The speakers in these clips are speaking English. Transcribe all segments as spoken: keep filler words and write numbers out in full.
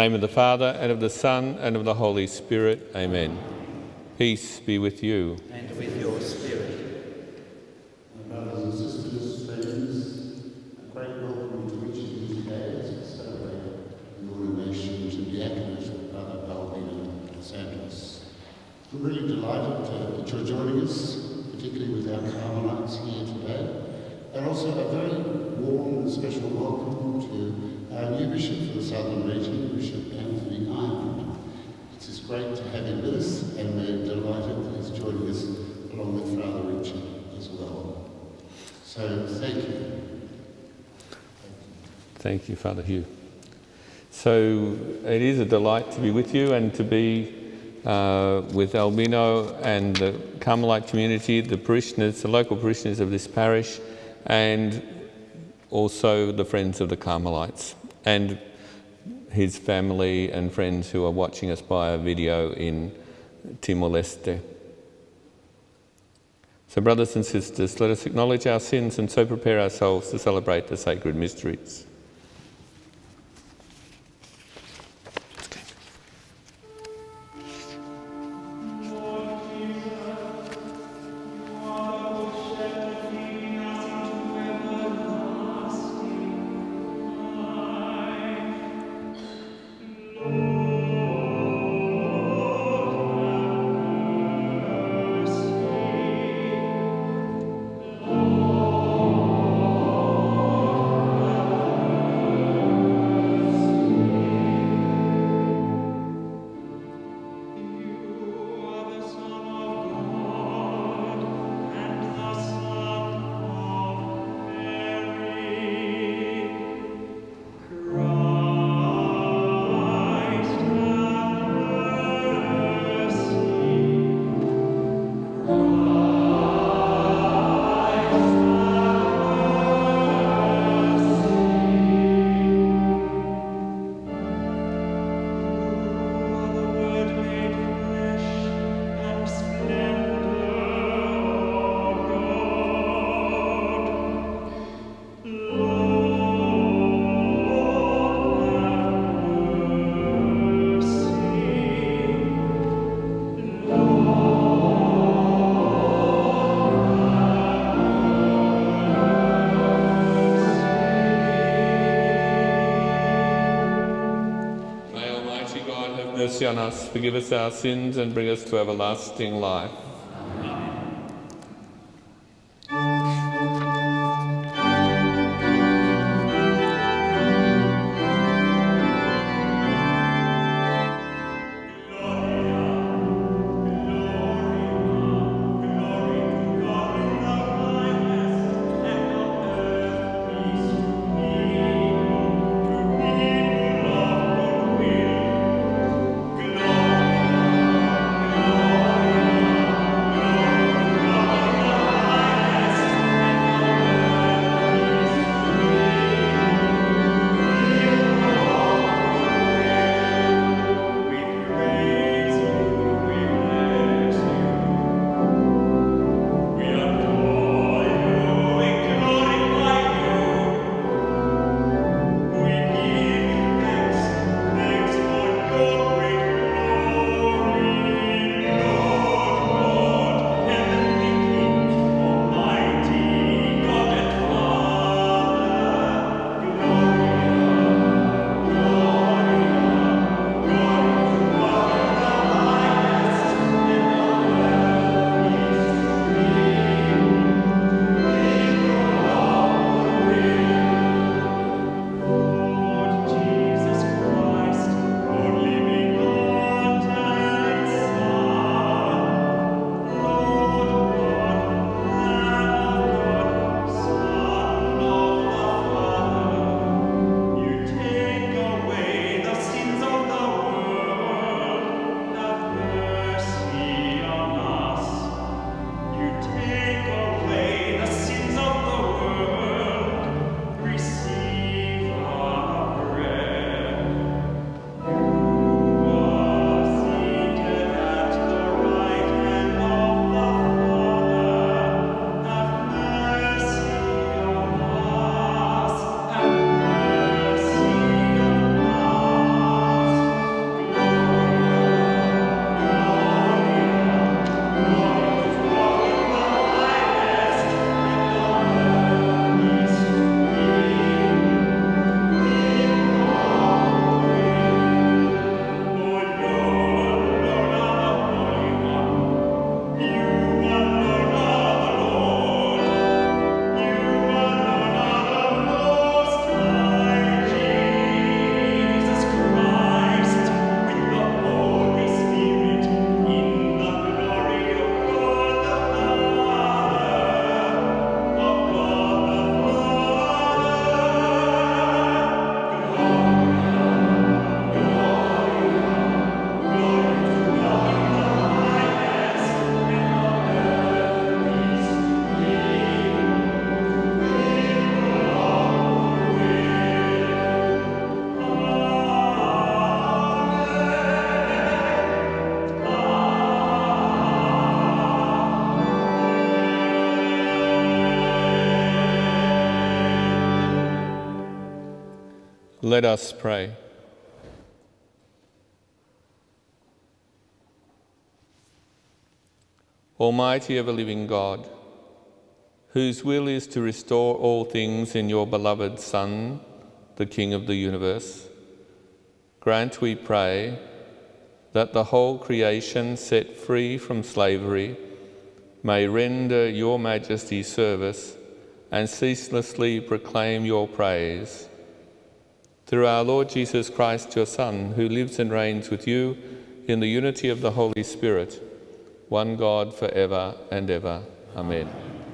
name of the Father, and of the Son, and of the Holy Spirit. Amen. Peace be with you. And with your spirit. My brothers and sisters, friends, a great welcome to each of you today as we celebrate the ordination to Diaconate of Brother Albino Dos Santos. We're really delighted uh, that you're joining us, particularly with our Carmelites here today, and also a very warm and special welcome to our new Bishop for the Southern Region, Bishop Anthony Ireland. It is great to have him with us, and we're delighted that he's joining us along with Father Richard as well. So thank you. Thank you, Father Hugh. So it is a delight to be with you and to be uh, with Albino and the Carmelite community, the parishioners, the local parishioners of this parish, and also the friends of the Carmelites and his family and friends who are watching us by a video in Timor-Leste. So brothers and sisters, let us acknowledge our sins and so prepare ourselves to celebrate the sacred mysteries. On us, forgive us our sins and bring us to everlasting life. Glory Let us pray. Almighty ever-living God, whose will is to restore all things in your beloved Son, the King of the universe, grant, we pray, that the whole creation set free from slavery may render your Majesty service and ceaselessly proclaim your praise. Through our Lord Jesus Christ, your Son, who lives and reigns with you in the unity of the Holy Spirit, one God for ever and ever. Amen.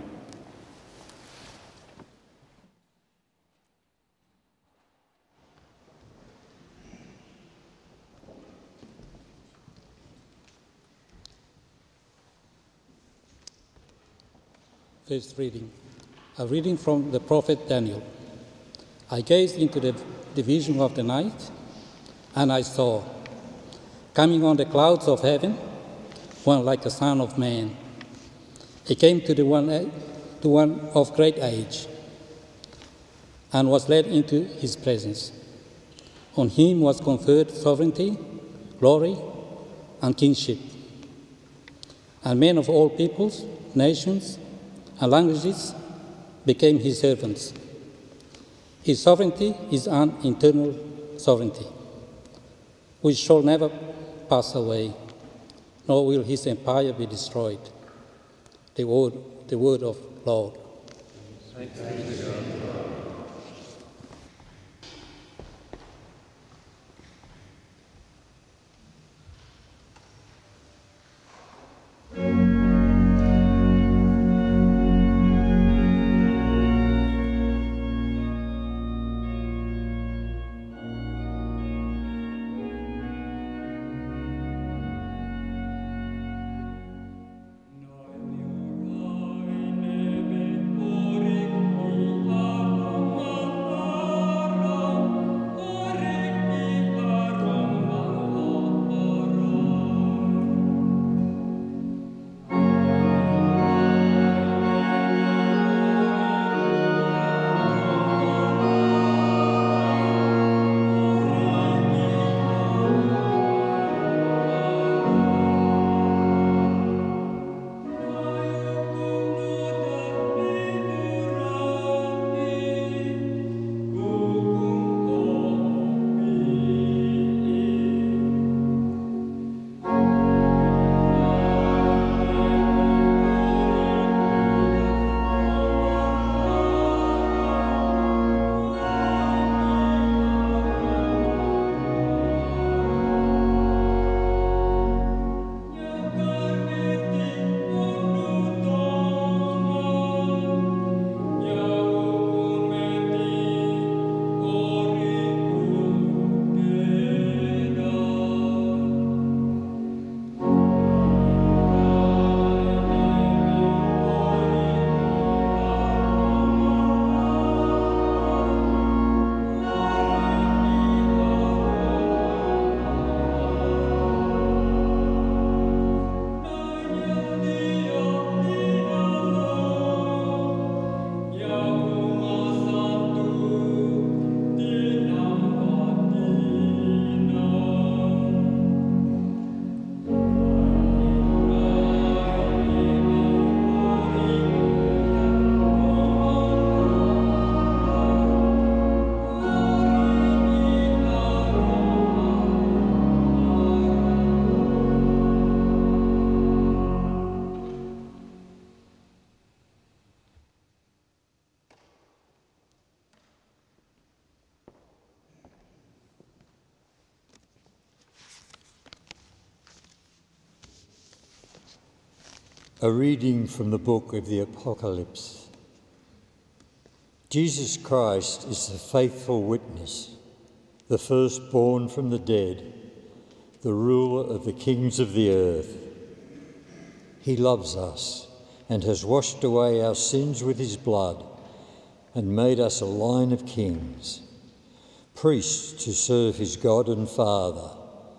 First reading. A reading from the prophet Daniel. I gazed into the division of the night, and I saw, coming on the clouds of heaven, one like a son of man. He came to the one, to one of great age, and was led into his presence. On him was conferred sovereignty, glory, and kingship. And men of all peoples, nations, and languages became his servants. His sovereignty is an eternal sovereignty, which shall never pass away, nor will his empire be destroyed. The word, the word of Lord. Thanks be to God. A reading from the book of the Apocalypse. Jesus Christ is the faithful witness, the firstborn from the dead, the ruler of the kings of the earth. He loves us and has washed away our sins with his blood and made us a line of kings, priests to serve his God and Father.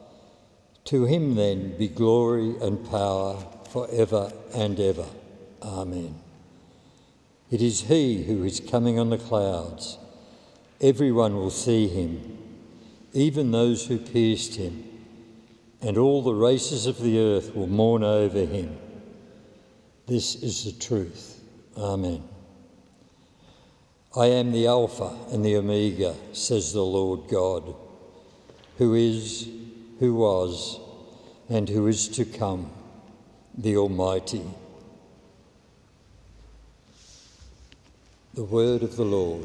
To him then be glory and power forever and ever. Amen. It is he who is coming on the clouds, Everyone will see him, even those who pierced him, and all the races of the earth will mourn over him. This is the truth. Amen. I am the Alpha and the Omega, says the Lord God, who is, who was, and who is to come, the Almighty. The word of the Lord.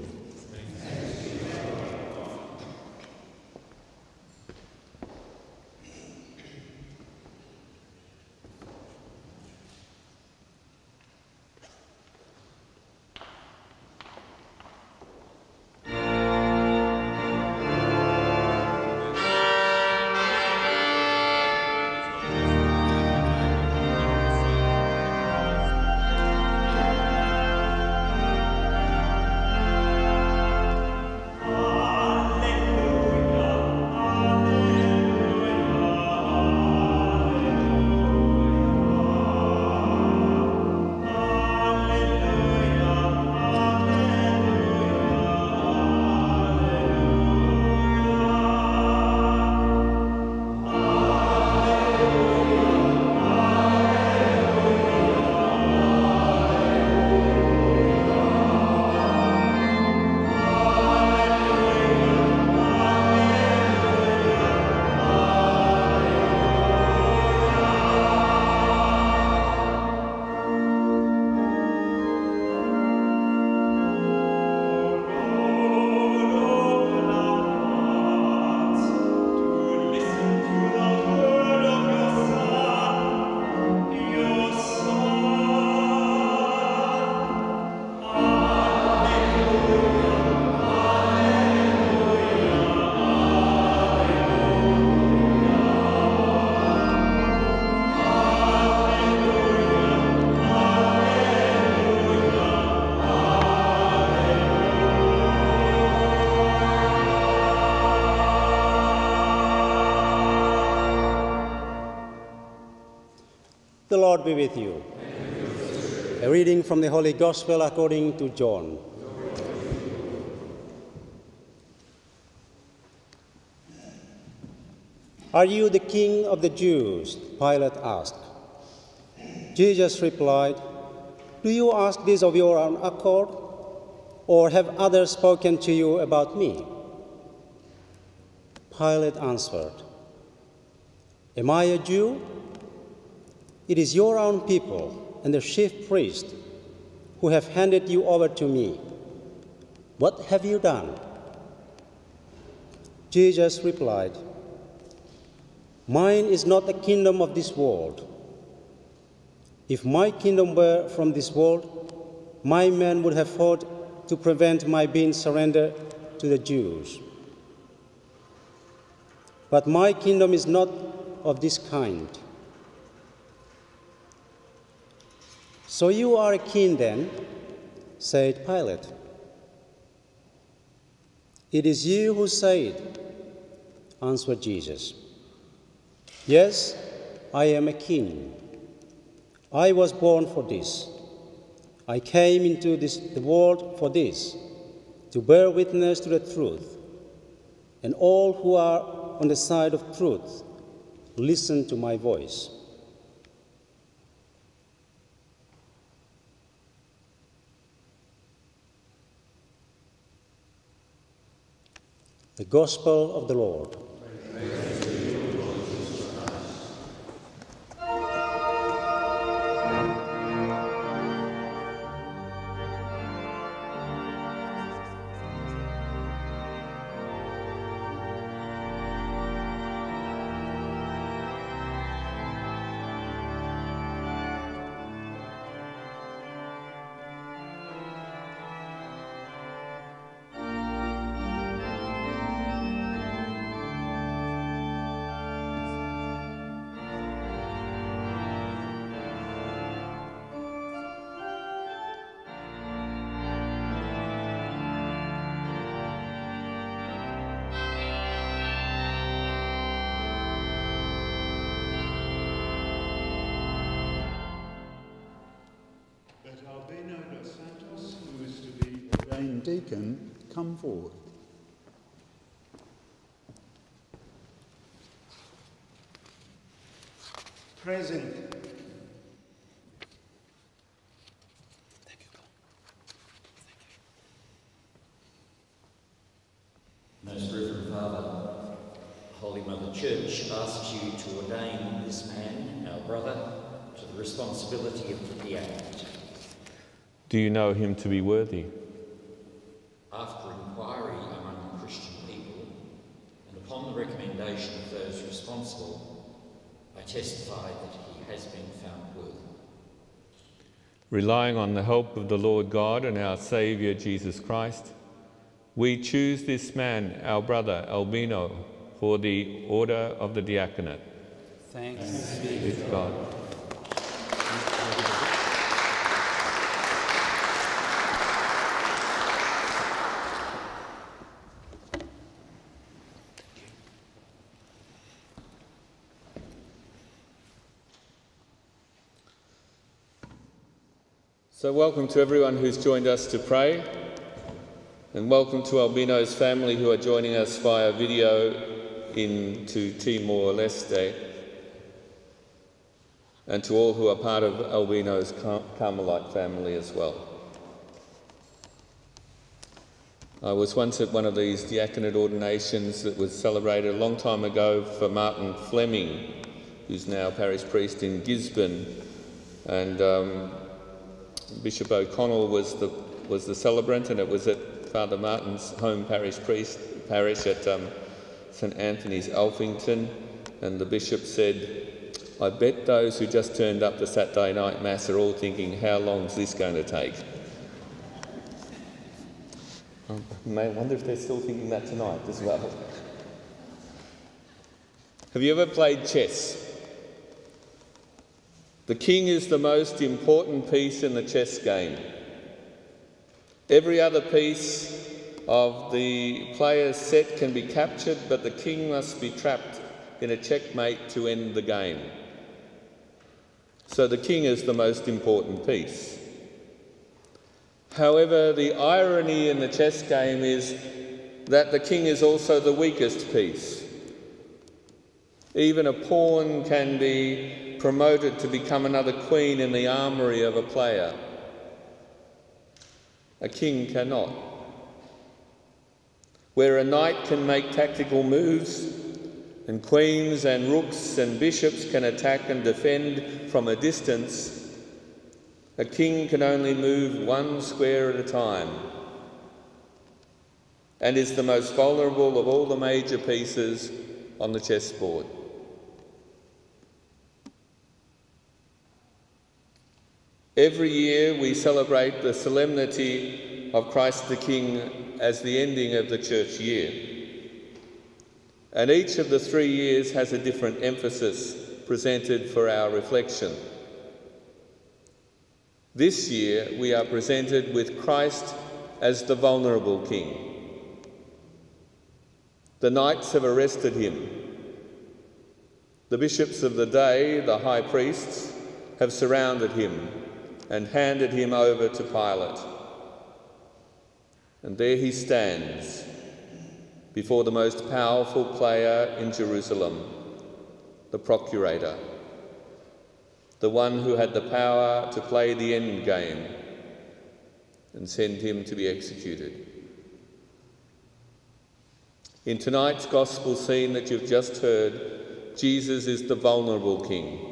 The Lord be with you. A reading from the Holy Gospel according to John. Are you the king of the Jews? Pilate asked. Jesus replied, Do you ask this of your own accord, or have others spoken to you about me? Pilate answered, Am I a Jew? It is your own people and the chief priest who have handed you over to me. What have you done? Jesus replied, Mine is not the kingdom of this world. If my kingdom were from this world, my men would have fought to prevent my being surrendered to the Jews. But my kingdom is not of this kind. So you are a king then, said Pilate. It is you who say it, answered Jesus. Yes, I am a king. I was born for this. I came into this, the world for this, to bear witness to the truth. And all who are on the side of truth, listen to my voice. The Gospel of the Lord. Albino Dos Santos, who is to be ordained Deacon, come forward. Present. Most Reverend Father, Holy Mother Church asks you to ordain this man, our brother, to the responsibility of the diaconate. Do you know him to be worthy? After inquiry among Christian people, and upon the recommendation of those responsible, I testify that he has been found worthy. Relying on the help of the Lord God and our Saviour Jesus Christ, we choose this man, our brother Albino, for the order of the diaconate. Thanks be to God. So welcome to everyone who's joined us to pray, and welcome to Albino's family who are joining us via video into Timor-Leste, and to all who are part of Albino's Car- Carmelite family as well. I was once at one of these diaconate ordinations that was celebrated a long time ago for Martin Fleming, who's now parish priest in Gisborne, and um, Bishop O'Connell was the was the celebrant, and it was at Father Martin's home parish priest parish at um, St Anthony's, Alphington, and the bishop said, "I bet those who just turned up to Saturday night mass are all thinking, how long is this going to take?" I may wonder if they're still thinking that tonight as well. Have you ever played chess? The king is the most important piece in the chess game. Every other piece of the player's set can be captured, but the king must be trapped in a checkmate to end the game. So the king is the most important piece. However, the irony in the chess game is that the king is also the weakest piece. Even a pawn can be promoted to become another queen in the armoury of a player. A king cannot. Where a knight can make tactical moves, and queens and rooks and bishops can attack and defend from a distance, a king can only move one square at a time, and is the most vulnerable of all the major pieces on the chessboard. Every year we celebrate the solemnity of Christ the King as the ending of the church year. And each of the three years has a different emphasis presented for our reflection. This year we are presented with Christ as the vulnerable King. The knights have arrested him. The bishops of the day, the high priests, have surrounded him and handed him over to Pilate. And there he stands before the most powerful player in Jerusalem, the procurator, the one who had the power to play the end game and send him to be executed. In tonight's gospel scene that you've just heard, Jesus is the vulnerable King.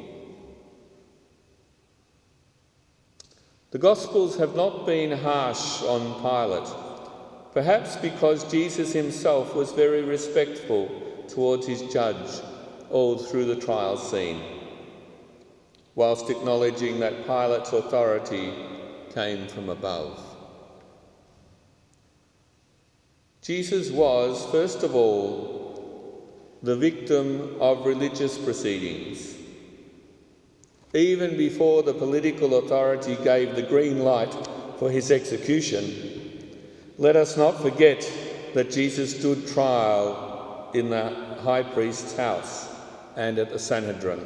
The Gospels have not been harsh on Pilate, perhaps because Jesus himself was very respectful towards his judge all through the trial scene, whilst acknowledging that Pilate's authority came from above. Jesus was, first of all, the victim of religious proceedings. Even before the political authority gave the green light for his execution, let us not forget that Jesus stood trial in the high priest's house and at the Sanhedrin.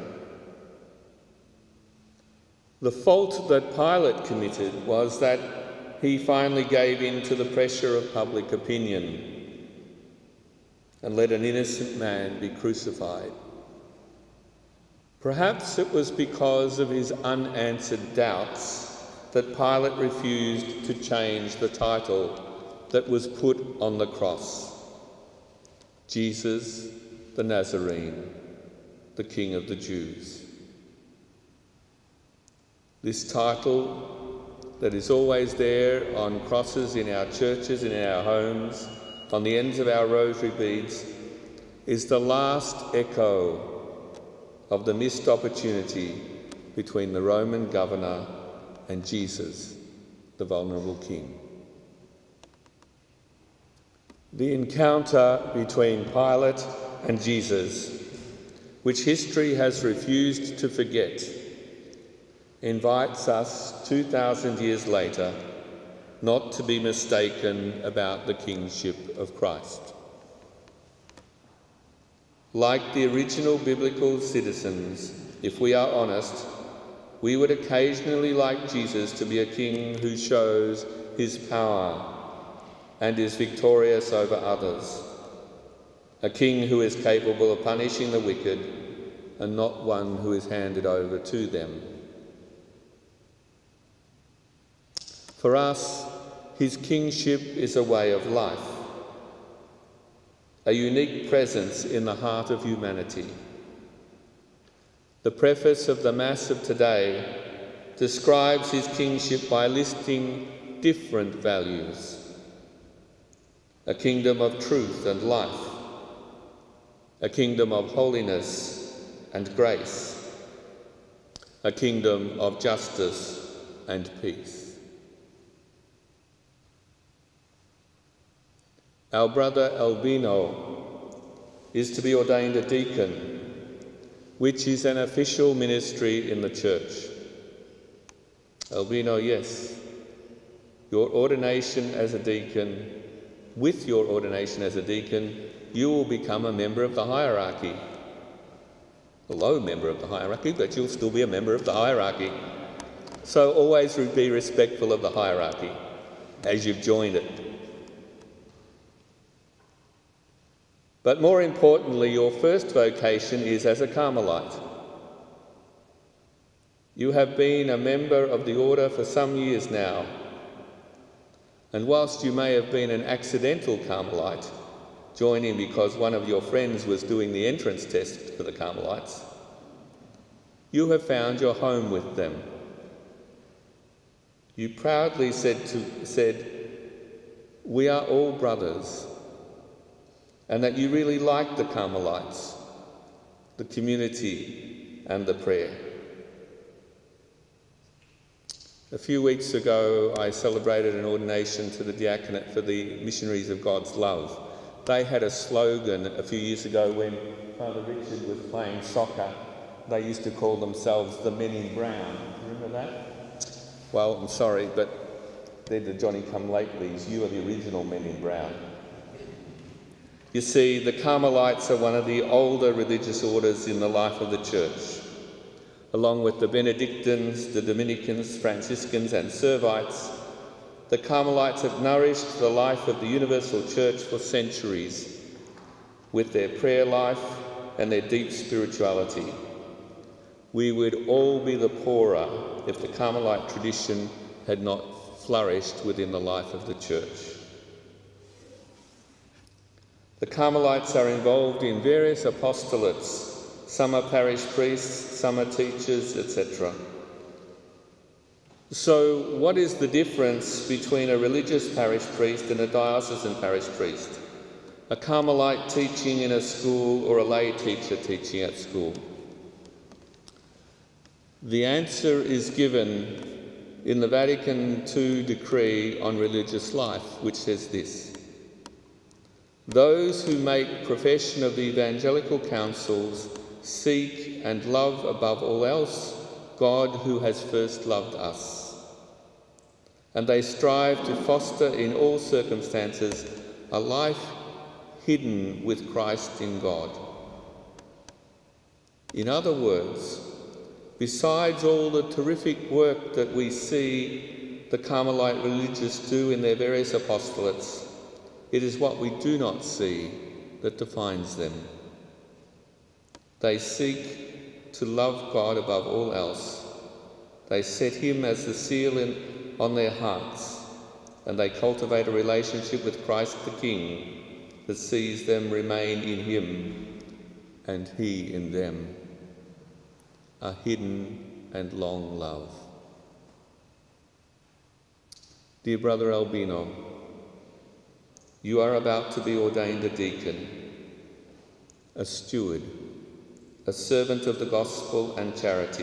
The fault that Pilate committed was that he finally gave in to the pressure of public opinion and let an innocent man be crucified. Perhaps it was because of his unanswered doubts that Pilate refused to change the title that was put on the cross: Jesus the Nazarene, the King of the Jews. This title that is always there on crosses in our churches and in our homes, on the ends of our rosary beads, is the last echo of the missed opportunity between the Roman governor and Jesus, the vulnerable king. The encounter between Pilate and Jesus, which history has refused to forget, invites us two thousand years later not to be mistaken about the kingship of Christ. Like the original biblical citizens, if we are honest, we would occasionally like Jesus to be a king who shows his power and is victorious over others, a king who is capable of punishing the wicked and not one who is handed over to them. For us, his kingship is a way of life, a unique presence in the heart of humanity. The preface of the Mass of today describes his kingship by listing different values: a kingdom of truth and life, a kingdom of holiness and grace, a kingdom of justice and peace. Our brother Albino is to be ordained a deacon, which is an official ministry in the church. Albino, yes, your ordination as a deacon, with your ordination as a deacon, you will become a member of the hierarchy. A low member of the hierarchy, but you'll still be a member of the hierarchy. So always be respectful of the hierarchy as you've joined it. But more importantly, your first vocation is as a Carmelite. You have been a member of the order for some years now, and whilst you may have been an accidental Carmelite, joining because one of your friends was doing the entrance test for the Carmelites, you have found your home with them. You proudly said, to, said, "We are all brothers," and that you really like the Carmelites, the community and the prayer. A few weeks ago, I celebrated an ordination to the Diaconate for the Missionaries of God's Love. They had a slogan a few years ago when Father Richard was playing soccer. They used to call themselves the Men in Brown. Remember that? Well, I'm sorry, but they're the Johnny-come-latelys. You are the original Men in Brown. You see, the Carmelites are one of the older religious orders in the life of the Church. Along with the Benedictines, the Dominicans, Franciscans and Servites, the Carmelites have nourished the life of the universal Church for centuries with their prayer life and their deep spirituality. We would all be the poorer if the Carmelite tradition had not flourished within the life of the Church. The Carmelites are involved in various apostolates. Some are parish priests, some are teachers, et cetera. So what is the difference between a religious parish priest and a diocesan parish priest? A Carmelite teaching in a school or a lay teacher teaching at school? The answer is given in the Vatican two decree on religious life, which says this: "Those who make profession of the evangelical counsels seek and love above all else God who has first loved us, and they strive to foster in all circumstances a life hidden with Christ in God." In other words, besides all the terrific work that we see the Carmelite religious do in their various apostolates, it is what we do not see that defines them. They seek to love God above all else. They set him as the seal in, on their hearts, and they cultivate a relationship with Christ the King that sees them remain in him and he in them. A hidden and long love. Dear Brother Albino, you are about to be ordained a deacon, a steward, a servant of the gospel and charity.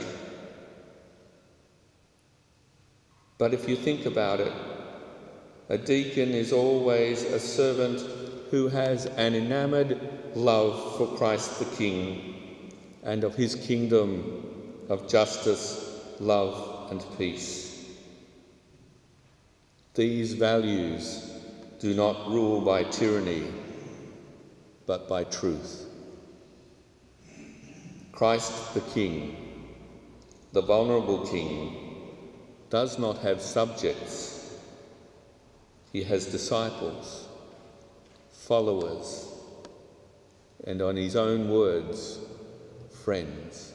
But if you think about it, a deacon is always a servant who has an enamoured love for Christ the King and of his kingdom of justice, love and peace. These values do not rule by tyranny, but by truth. Christ the King, the vulnerable King, does not have subjects. He has disciples, followers, and on his own words, friends.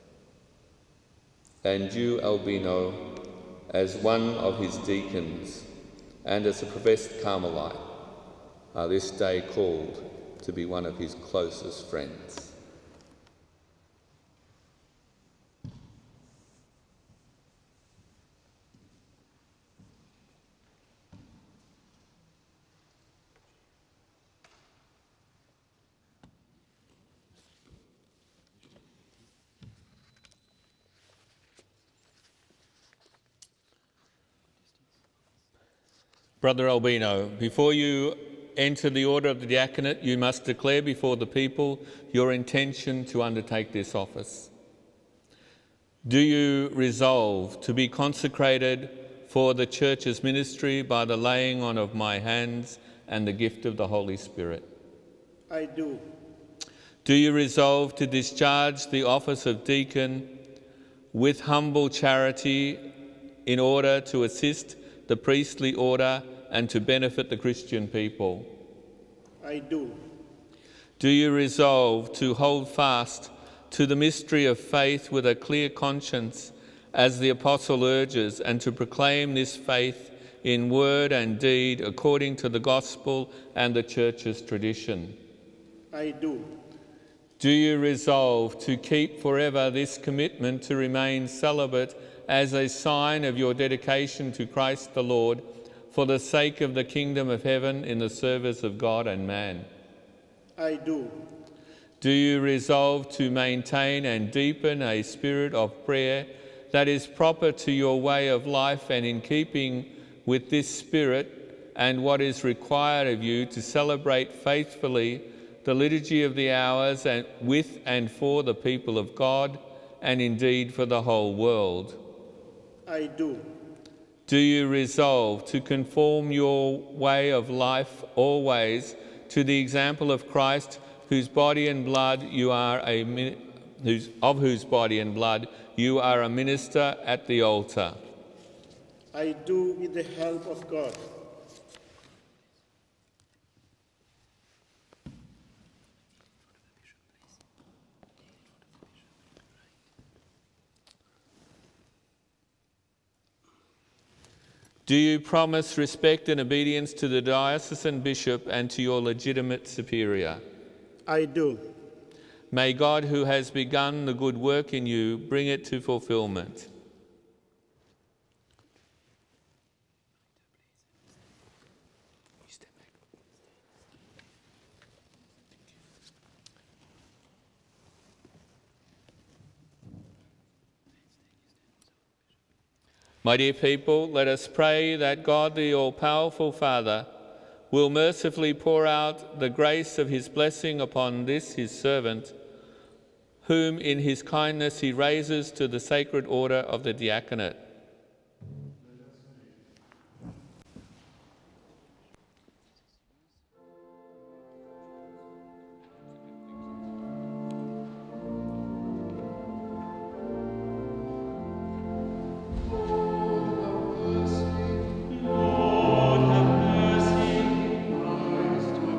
And you, Albino, as one of his deacons and as a professed Carmelite, are this day called to be one of his closest friends. Brother Albino, before you enter the order of the Diaconate, you must declare before the people your intention to undertake this office. Do you resolve to be consecrated for the Church's ministry by the laying on of my hands and the gift of the Holy Spirit? I do. Do you resolve to discharge the office of deacon with humble charity in order to assist the priestly order and to benefit the Christian people? I do. Do you resolve to hold fast to the mystery of faith with a clear conscience, as the Apostle urges, and to proclaim this faith in word and deed according to the gospel and the Church's tradition? I do. Do you resolve to keep forever this commitment to remain celibate as a sign of your dedication to Christ the Lord, for the sake of the kingdom of heaven in the service of God and man? I do. Do you resolve to maintain and deepen a spirit of prayer that is proper to your way of life and in keeping with this spirit and what is required of you to celebrate faithfully the liturgy of the hours and with and for the people of God and indeed for the whole world? I do. Do you resolve to conform your way of life always to the example of Christ, whose body and blood you are a whose, of whose body and blood you are a minister at the altar? I do, with the help of God. Do you promise respect and obedience to the diocesan bishop and to your legitimate superior? I do. May God, who has begun the good work in you, bring it to fulfillment. My dear people, let us pray that God, the all-powerful Father, will mercifully pour out the grace of his blessing upon this his servant, whom in his kindness he raises to the sacred order of the Diaconate.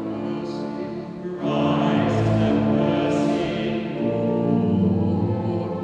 Christ have mercy. Lord,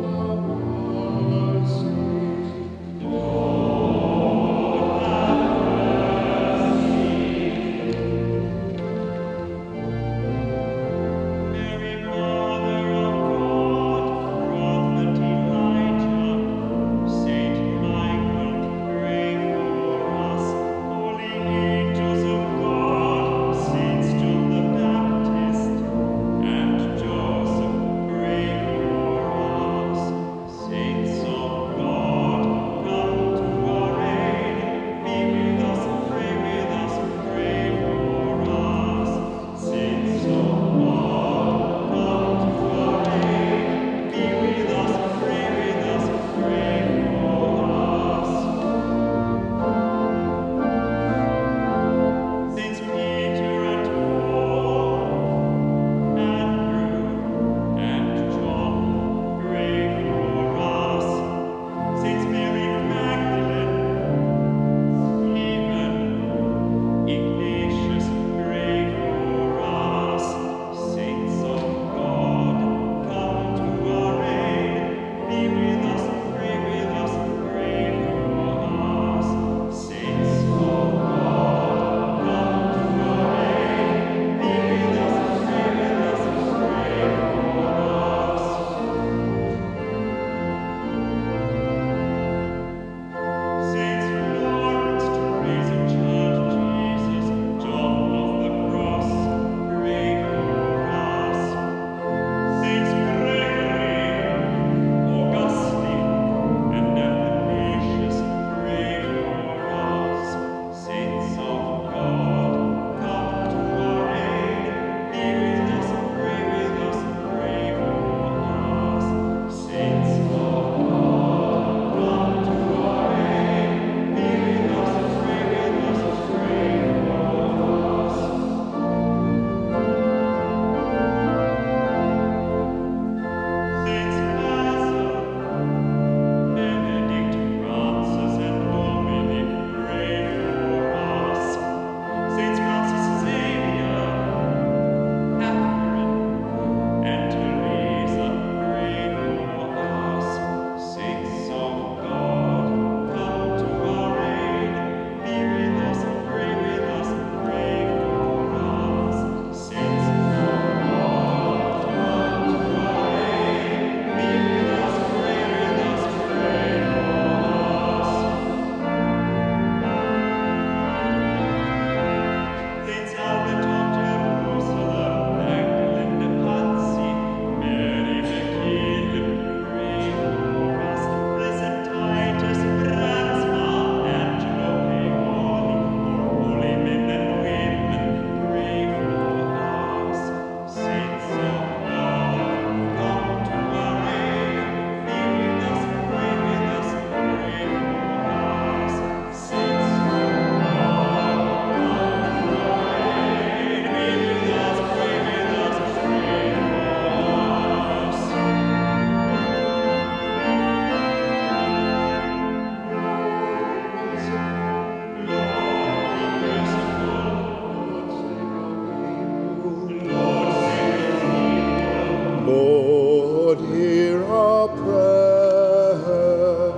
our prayer.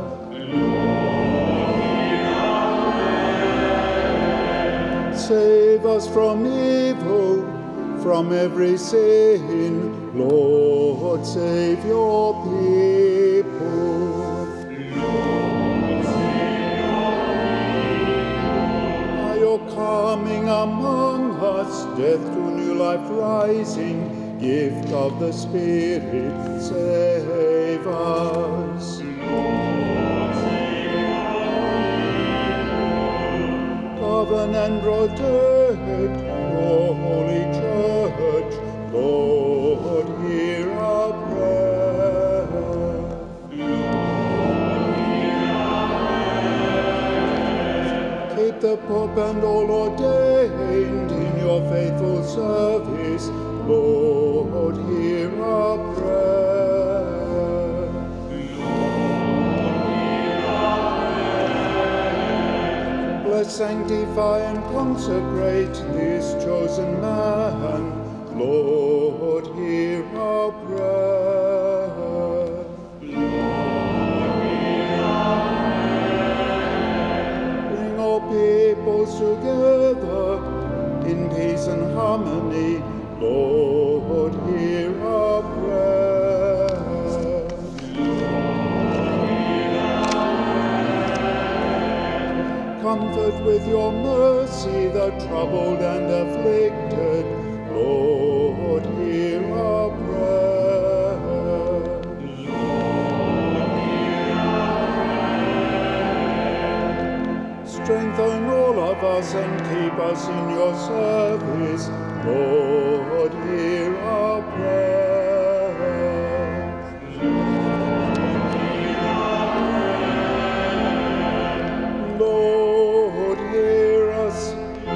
Save us from evil, from every sin. Lord, save your people. By your coming among us, death to new life rising, gift of the Spirit, save us. Govern and protect your holy church, Lord, hear our prayer. Keep the Pope and all ordained in your faithful service, Lord, hear our prayer. Bless, sanctify, and consecrate this chosen man, Lord, hear our prayer. Bring all peoples together in peace and harmony, Lord, hear our prayer. Comfort with your mercy the troubled and afflicted, Lord, hear our prayer. Strengthen all of us and keep us in your service, Lord, hear our prayer. Lord, hear us.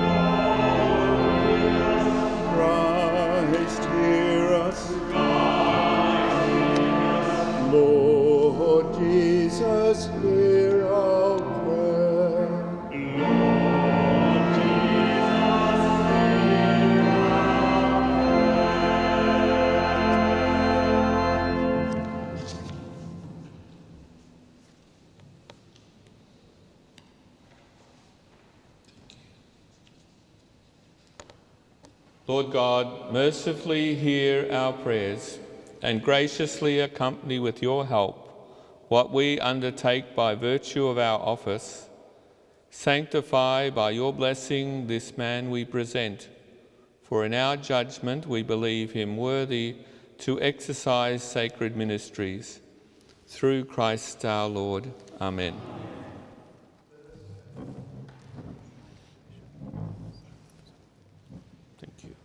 Christ, hear us. Lord Jesus, hear our prayer. Lord God, mercifully hear our prayers and graciously accompany with your help what we undertake by virtue of our office. Sanctify by your blessing this man we present, for in our judgment we believe him worthy to exercise sacred ministries. Through Christ our Lord. Amen. Thank you.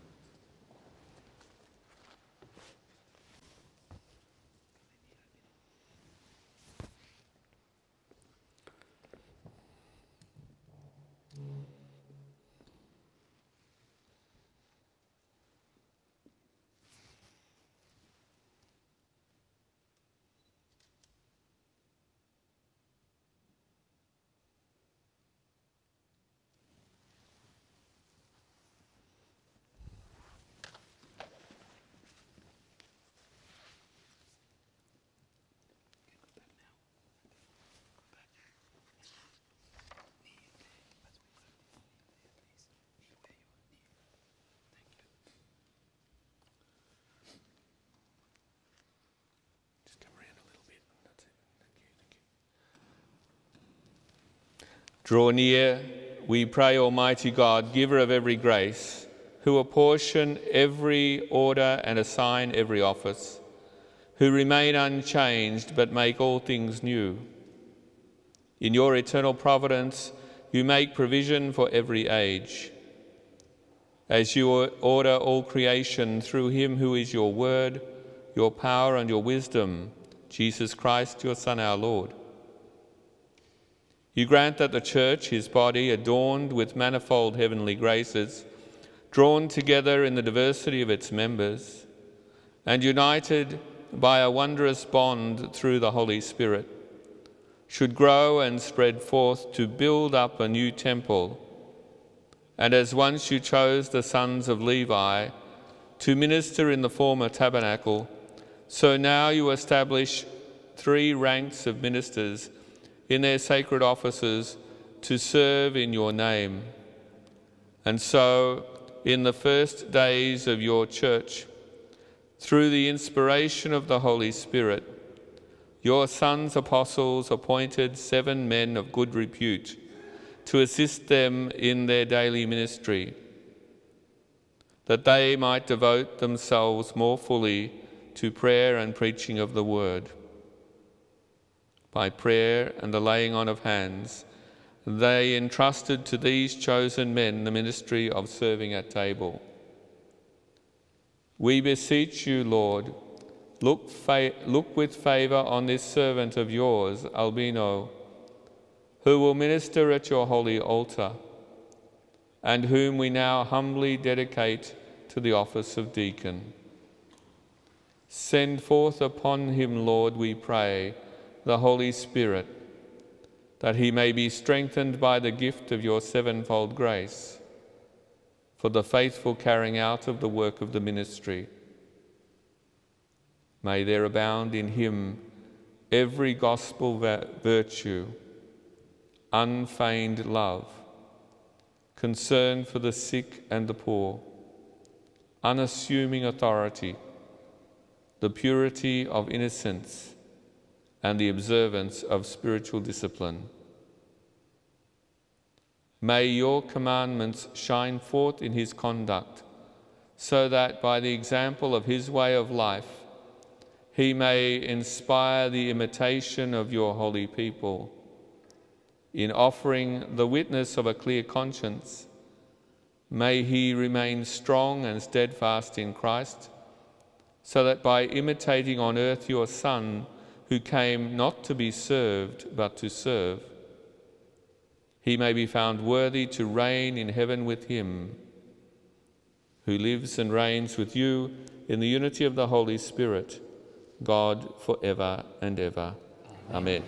Draw near, we pray, Almighty God, giver of every grace, who apportion every order and assign every office, who remain unchanged but make all things new. In your eternal providence, you make provision for every age. As you order all creation through him who is your word, your power and your wisdom, Jesus Christ, your Son, our Lord. You grant that the Church, his body, adorned with manifold heavenly graces, drawn together in the diversity of its members, and united by a wondrous bond through the Holy Spirit, should grow and spread forth to build up a new temple. And as once you chose the sons of Levi to minister in the former tabernacle, So now you establish three ranks of ministers in their sacred offices to serve in your name. And so, in the first days of your church, through the inspiration of the Holy Spirit, your sons apostles appointed seven men of good repute to assist them in their daily ministry, that they might devote themselves more fully to prayer and preaching of the word. By prayer and the laying on of hands, they entrusted to these chosen men the ministry of serving at table. We beseech you, Lord, look, fa look with favour on this servant of yours, Albino, who will minister at your holy altar, and whom we now humbly dedicate to the office of deacon. Send forth upon him, Lord, we pray, the Holy Spirit, that he may be strengthened by the gift of your sevenfold grace for the faithful carrying out of the work of the ministry. May there abound in him every gospel virtue, unfeigned love, concern for the sick and the poor, unassuming authority, the purity of innocence, and the observance of spiritual discipline. May your commandments shine forth in his conduct, so that by the example of his way of life, he may inspire the imitation of your holy people. In offering the witness of a clear conscience, may he remain strong and steadfast in Christ, so that by imitating on earth your Son, who came not to be served, but to serve, he may be found worthy to reign in heaven with him, who lives and reigns with you in the unity of the Holy Spirit, God, for ever and ever. Amen. Amen.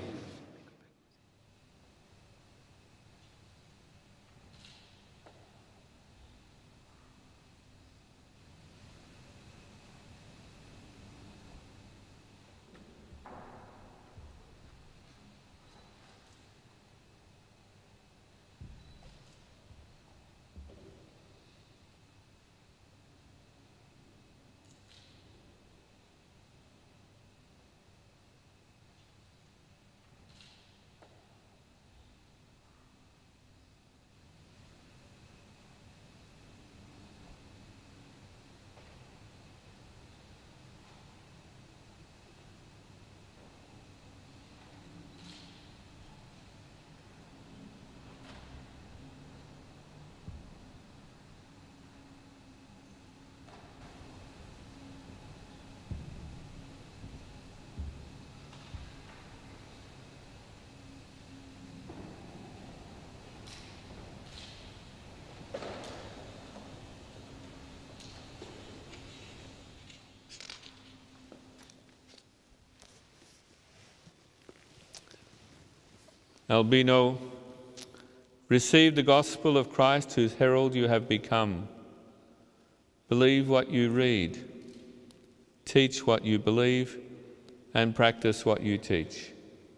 Albino, receive the gospel of Christ, whose herald you have become. Believe what you read, teach what you believe, and practice what you teach.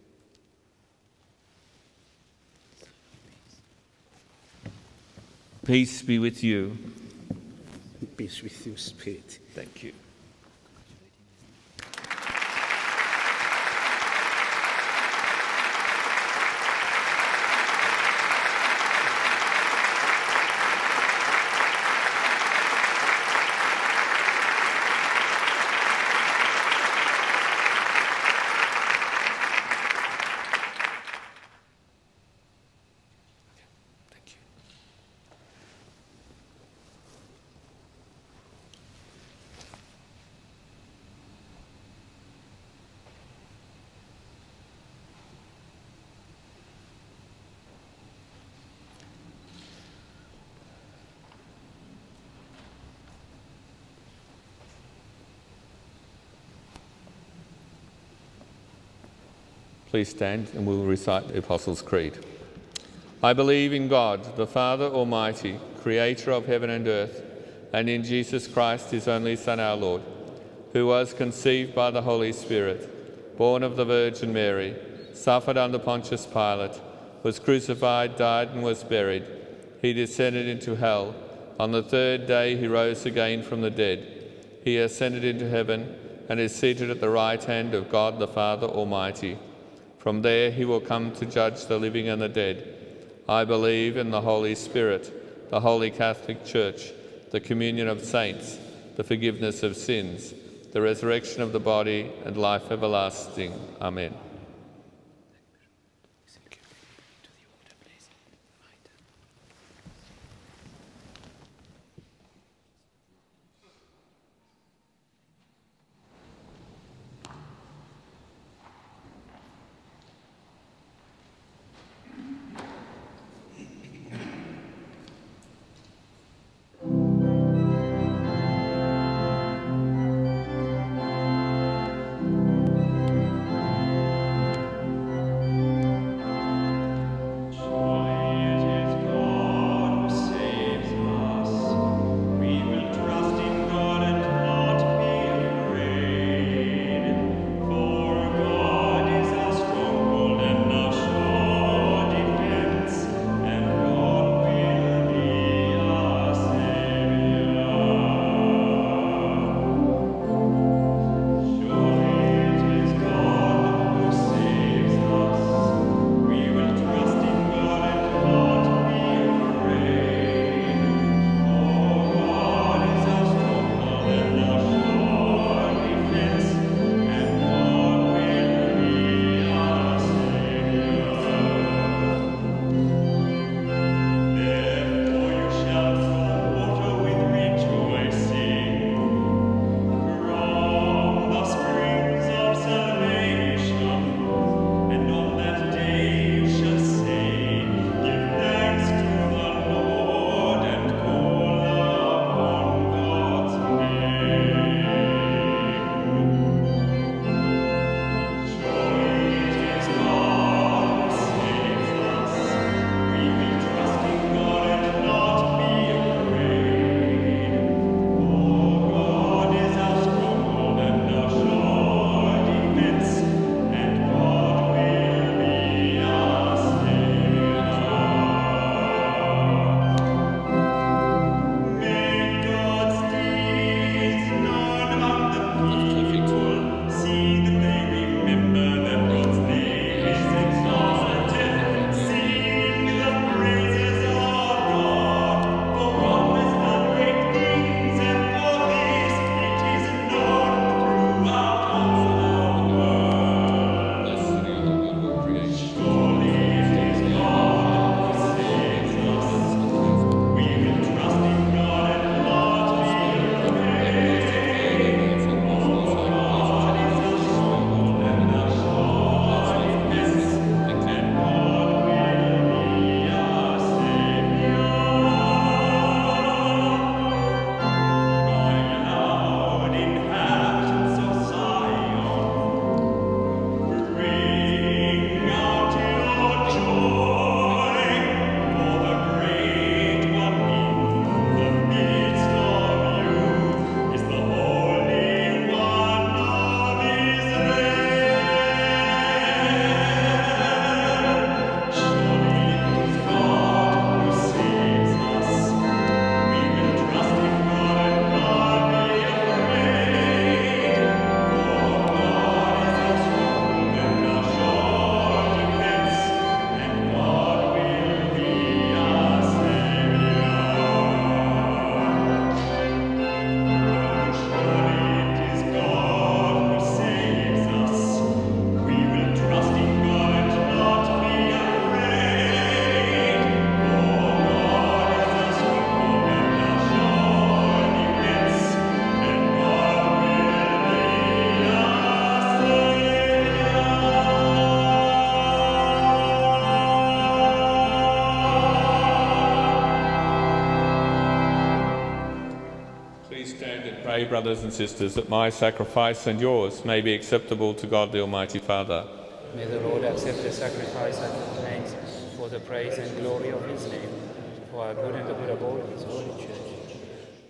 Peace be with you. Peace with you, Spirit. Thank you. Please stand and we'll recite the Apostles' Creed. I believe in God, the Father Almighty, creator of heaven and earth, and in Jesus Christ, his only Son, our Lord, who was conceived by the Holy Spirit, born of the Virgin Mary, suffered under Pontius Pilate, was crucified, died, and was buried. He descended into hell. On the third day he rose again from the dead. He ascended into heaven and is seated at the right hand of God the Father Almighty. From there he will come to judge the living and the dead. I believe in the Holy Spirit, the Holy Catholic Church, the communion of saints, the forgiveness of sins, the resurrection of the body, and life everlasting. Amen. Pray, brothers and sisters, that my sacrifice and yours may be acceptable to God the Almighty Father. May the Lord accept the sacrifice and thanks for the praise and glory of his name, for our good and the good of all his holy church.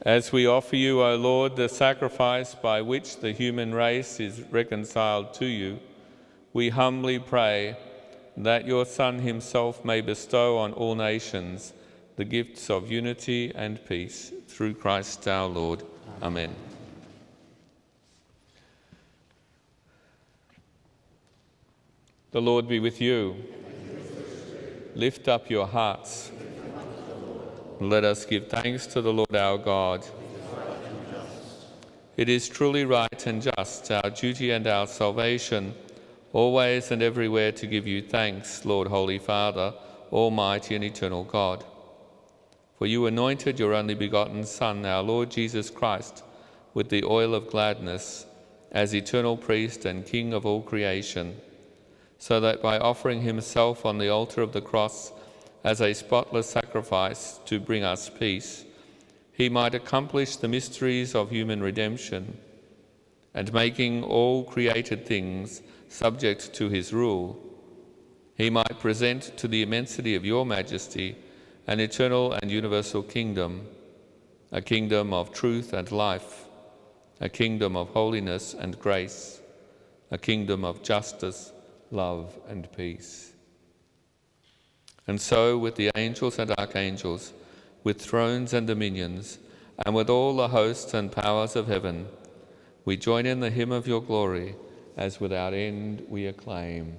As we offer you, O Lord, the sacrifice by which the human race is reconciled to you, we humbly pray that your Son himself may bestow on all nations the gifts of unity and peace, through Christ our Lord. Amen. Amen. The Lord be with you. Lift up your hearts. Let us give thanks to the Lord our God. It is truly right and just, our duty and our salvation, always and everywhere to give you thanks, Lord, Holy Father, Almighty and eternal God. For you anointed your only begotten Son, our Lord Jesus Christ, with the oil of gladness, as eternal priest and King of all creation, so that by offering himself on the altar of the cross as a spotless sacrifice to bring us peace, he might accomplish the mysteries of human redemption, and making all created things subject to his rule, he might present to the immensity of your majesty an eternal and universal kingdom, a kingdom of truth and life, a kingdom of holiness and grace, a kingdom of justice, love and peace. And so, with the angels and archangels, with thrones and dominions, and with all the hosts and powers of heaven, we join in the hymn of your glory, as without end we acclaim.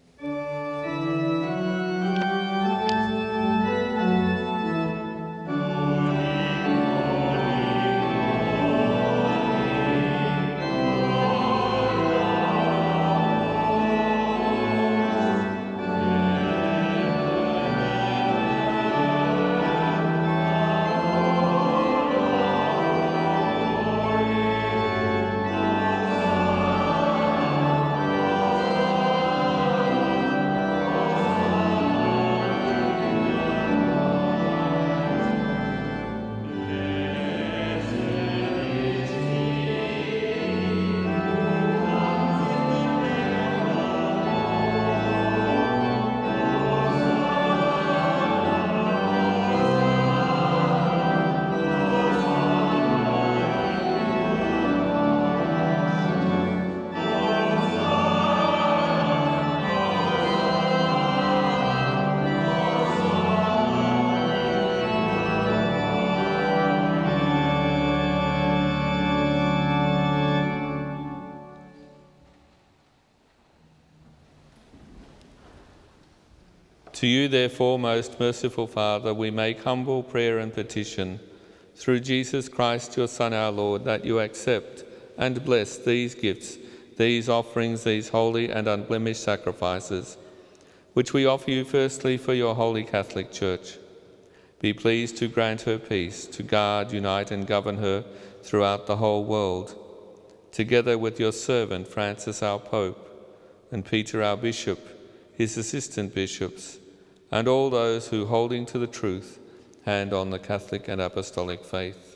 To you, therefore, most merciful Father, we make humble prayer and petition, through Jesus Christ, your Son, our Lord, that you accept and bless these gifts, these offerings, these holy and unblemished sacrifices, which we offer you firstly for your holy Catholic Church. Be pleased to grant her peace, to guard, unite and govern her throughout the whole world, together with your servant Francis our Pope, and Peter our Bishop, his assistant bishops, and all those who, holding to the truth, hand on the Catholic and Apostolic faith.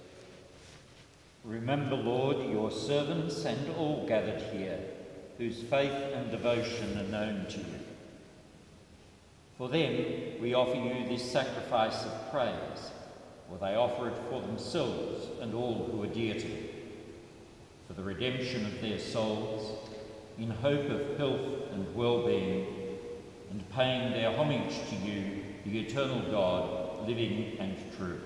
Remember, Lord, your servants and all gathered here, whose faith and devotion are known to you. For them, we offer you this sacrifice of praise, for they offer it for themselves and all who are dear to them, for the redemption of their souls, in hope of health and well-being, and paying their homage to you, the eternal God, living and true.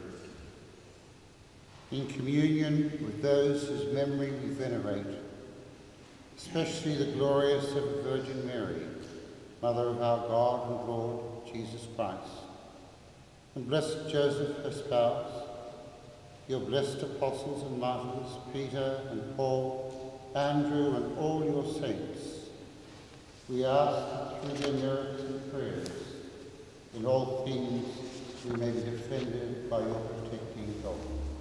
In communion with those whose memory we venerate, especially the glorious ever Virgin Mary, Mother of our God and Lord Jesus Christ, and blessed Joseph, her spouse, your blessed apostles and martyrs, Peter and Paul, Andrew and all your saints, we ask that through their merits and prayers, in all things we may be defended by your protecting God.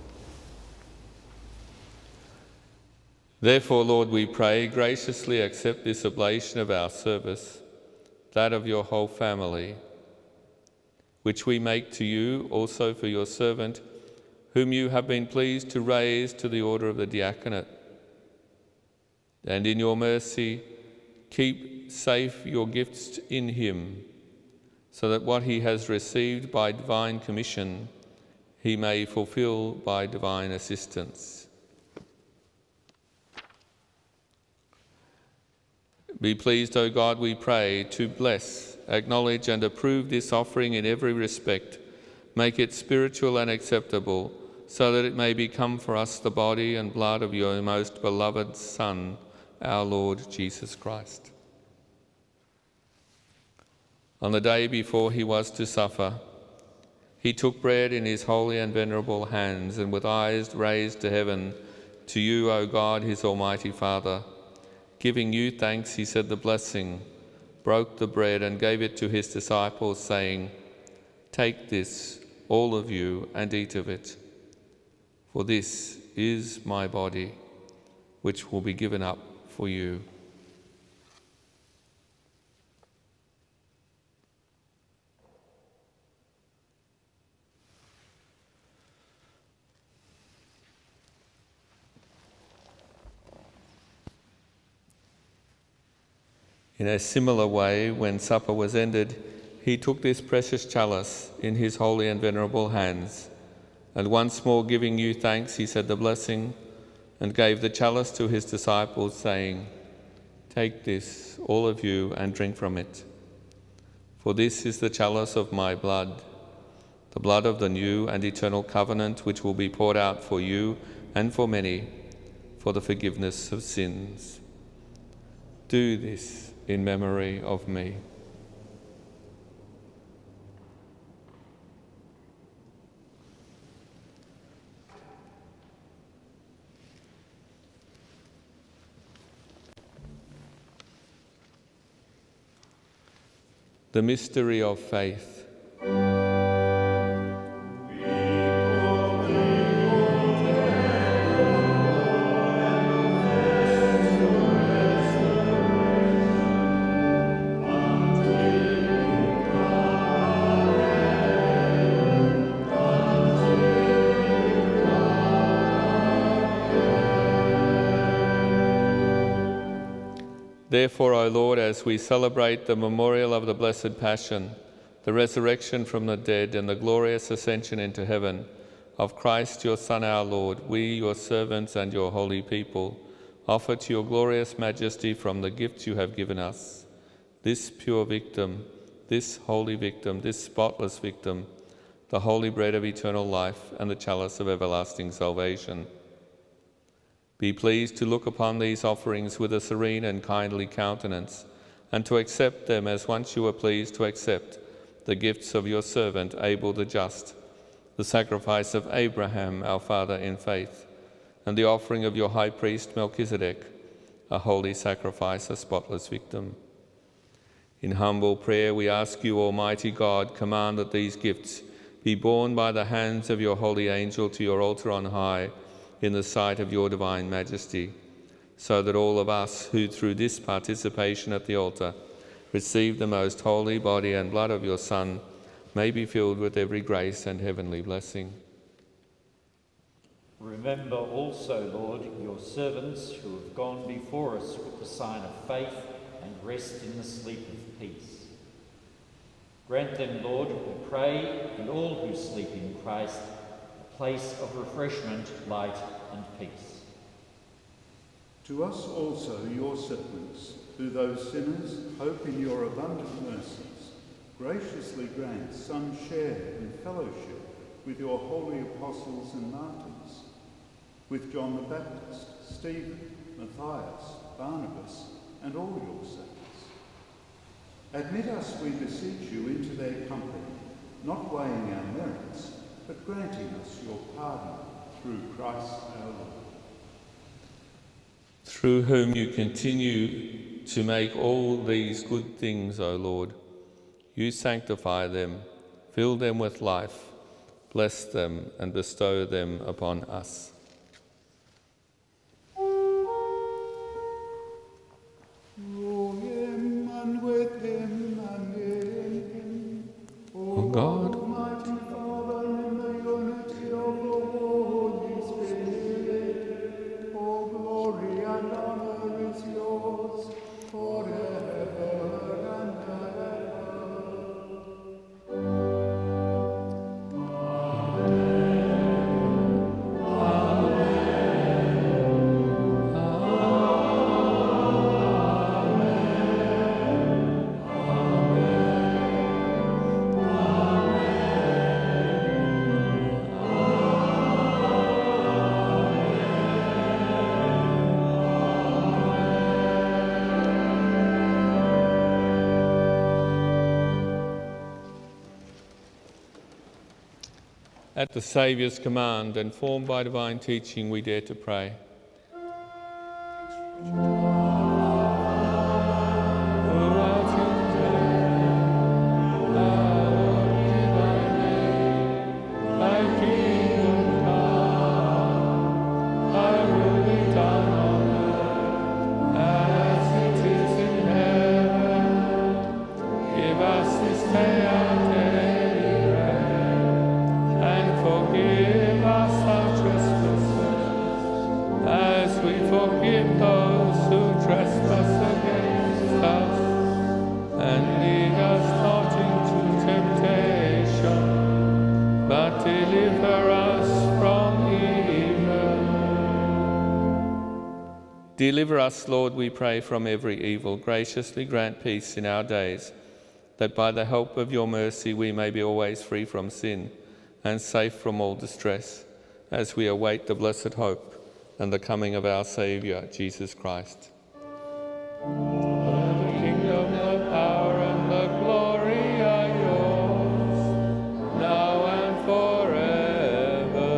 Therefore, Lord, we pray, graciously accept this oblation of our service, that of your whole family, which we make to you also for your servant, whom you have been pleased to raise to the order of the Diaconate. And in your mercy, keep safe your gifts in him, so that what he has received by divine commission he may fulfill by divine assistance. Be pleased, O God, we pray, to bless, acknowledge and approve this offering in every respect. Make it spiritual and acceptable, so that it may become for us the body and blood of your most beloved Son, our Lord Jesus Christ. On the day before he was to suffer, he took bread in his holy and venerable hands, and with eyes raised to heaven, to you, O God, his almighty Father, giving you thanks, he said the blessing, broke the bread and gave it to his disciples, saying, "Take this, all of you, and eat of it. For this is my body, which will be given up for you." In a similar way, when supper was ended, he took this precious chalice in his holy and venerable hands, and once more giving you thanks, he said the blessing, and gave the chalice to his disciples, saying, "Take this, all of you, and drink from it. For this is the chalice of my blood, the blood of the new and eternal covenant, which will be poured out for you and for many for the forgiveness of sins. Do this in memory of me." The mystery of faith. Therefore, O Lord, as we celebrate the memorial of the Blessed Passion, the resurrection from the dead, and the glorious ascension into heaven of Christ, your Son, our Lord, we, your servants and your holy people, offer to your glorious majesty from the gifts you have given us, this pure victim, this holy victim, this spotless victim, the holy bread of eternal life and the chalice of everlasting salvation. Be pleased to look upon these offerings with a serene and kindly countenance, and to accept them as once you were pleased to accept the gifts of your servant Abel the just, the sacrifice of Abraham, our father in faith, and the offering of your high priest Melchizedek, a holy sacrifice, a spotless victim. In humble prayer we ask you, Almighty God, command that these gifts be borne by the hands of your holy angel to your altar on high, in the sight of your divine majesty, so that all of us who through this participation at the altar receive the most holy body and blood of your Son may be filled with every grace and heavenly blessing. Remember also, Lord, your servants who have gone before us with the sign of faith and rest in the sleep of peace. Grant them, Lord, we pray, and all who sleep in Christ, place of refreshment, light and peace. To us also, your servants, who though sinners hope in your abundant mercies, graciously grant some share in fellowship with your holy apostles and martyrs, with John the Baptist, Stephen, Matthias, Barnabas, and all your saints. Admit us, we beseech you, into their company, not weighing our merits, but granting us your pardon through Christ our Lord. Through whom you continue to make all these good things, O Lord, you sanctify them, fill them with life, bless them and bestow them upon us. Through him and with him and in him, O God, Almighty Father, in the unity of the Holy Spirit, all glory and honor is yours forever and ever. Amen. Amen. At the Saviour's command and formed by divine teaching, we dare to pray. Deliver us, Lord, we pray, from every evil. Graciously grant peace in our days, that by the help of your mercy we may be always free from sin and safe from all distress, as we await the blessed hope and the coming of our Saviour, Jesus Christ. The kingdom, the power, and the glory are yours, now and forever.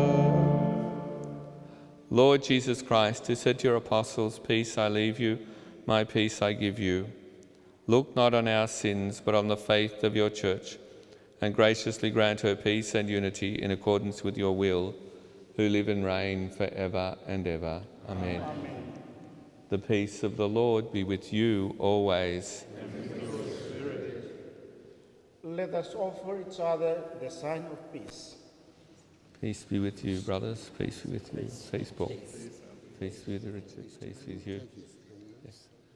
Lord Jesus Christ, who said to your apostles, "Peace I leave you, my peace I give you," look not on our sins, but on the faith of your Church, and graciously grant her peace and unity in accordance with your will, who live and reign for ever and ever. Amen. Amen. The peace of the Lord be with you always. And with your spirit. Let us offer each other the sign of peace. Peace be with you, brothers. Peace be with you. Peace, Paul. Peace be with Richard. Peace be with you. Yes.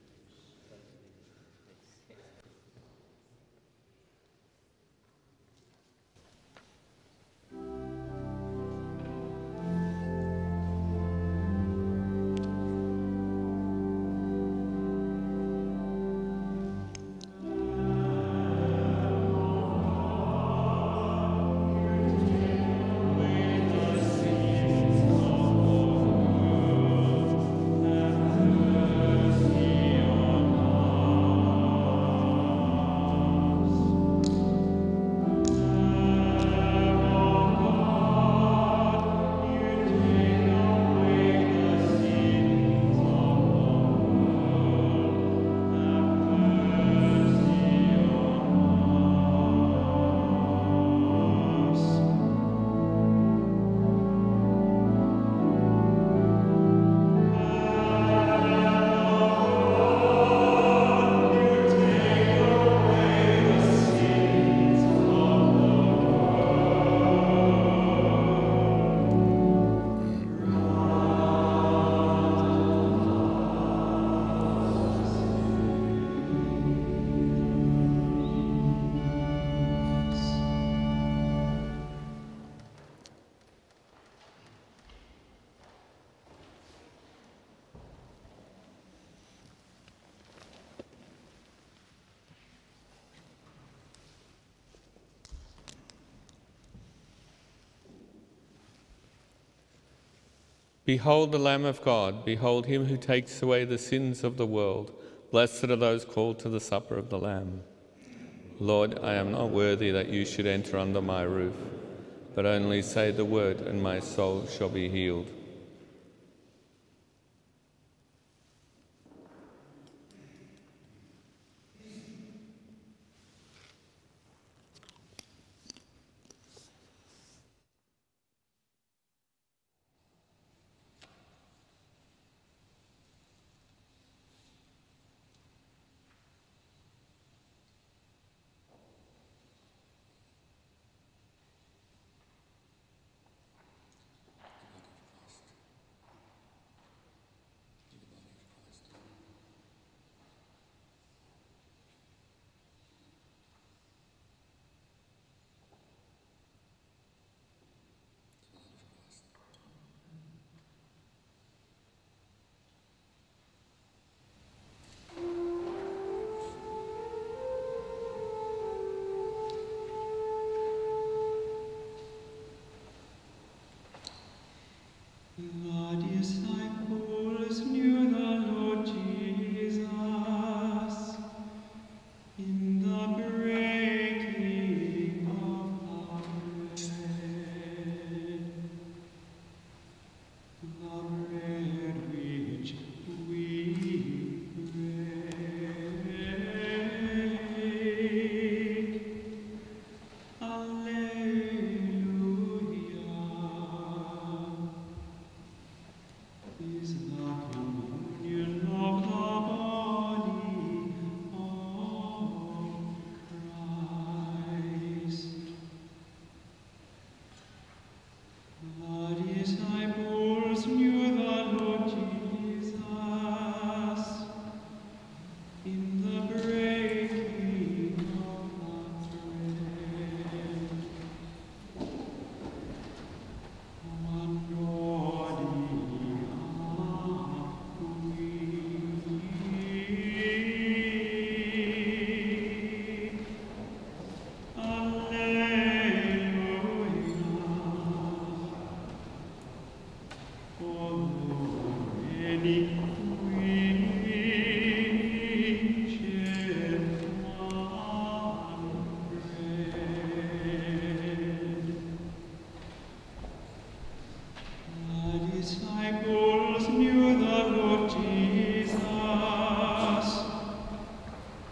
Behold the Lamb of God, behold him who takes away the sins of the world. Blessed are those called to the supper of the Lamb. Lord, I am not worthy that you should enter under my roof, but only say the word and my soul shall be healed.